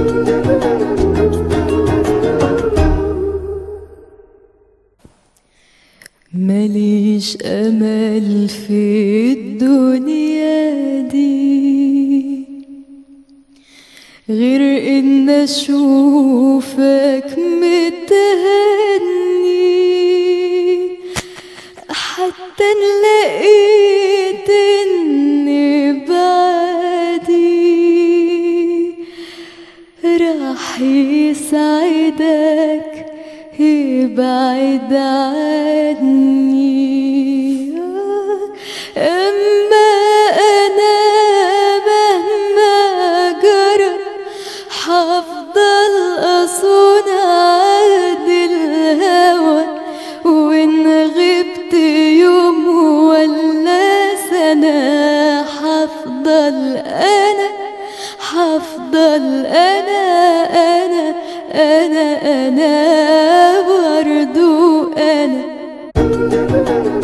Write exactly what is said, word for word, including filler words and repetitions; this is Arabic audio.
ماليش أمل في الدنيا دي غير إن أشوفك متهني، حتى إن لقيت إني بعدي راح يسعدك يبعد عني. أما أنا مهما جرى حفضل أصون عهد الهوى، وإن غبت يوم ولا سنة حفضل أنا حفضل أنا أنا أنا أنا برضو أنا.